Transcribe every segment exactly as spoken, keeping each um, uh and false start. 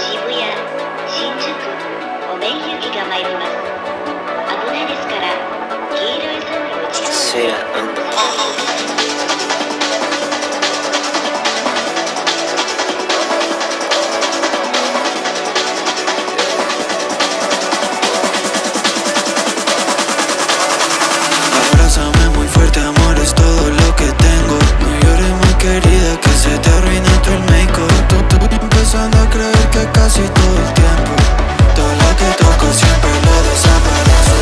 渋谷、新宿、お面行きが参ります。危ないですから、黄色い線路を近くに。 Sea anda. Abrázame muy fuerte, amor, es todo lo que tengo. No llores, muy querida, que se te arruina todo el make-up. Tú, tú empezando a creer que casi todo el tiempo todo lo que toco siempre lo desaparezco.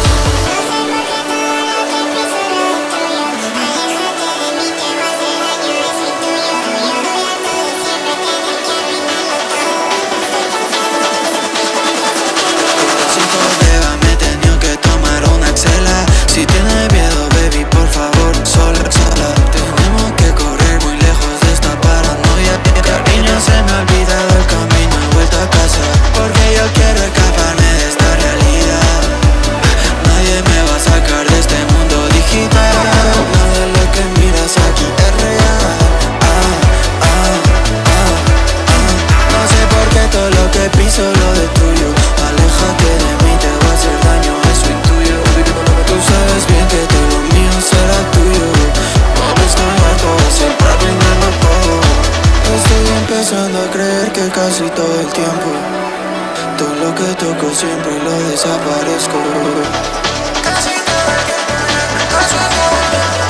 Siento beba, me he tenido que tomar una axela. Si tienes miedo, baby, por favor, sola, sola. Tenemos que correr muy lejos de esta paranoia. Cariño, se me ha olvidado el camino de vuelta a casa, porque yo quiero escaparme de esta realidad. Nadie me va a sacar de este mundo digital. Nada de lo que miras aquí es real. Ah, ah, ah, ah. No sé por qué todo lo que piso lo destruyo. Aléjate de mí, te va a hacer daño, eso intuyo. Tú sabes bien que todo lo mío será tuyo. Pero estoy harto de siempre arruinarlo todo. Estoy empezando a creer que casi todo el tiempo todo lo que toco siempre lo desaparezco. Casi todo el tiempo, casi todo el tiempo.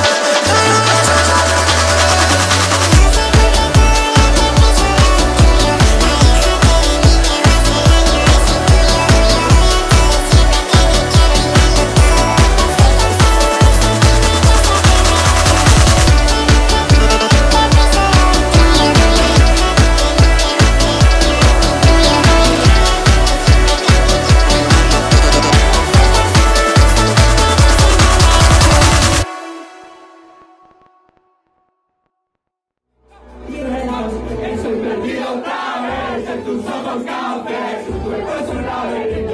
Estoy perdido otra vez en tus ojos cafés, tu cuerpo es un laberinto.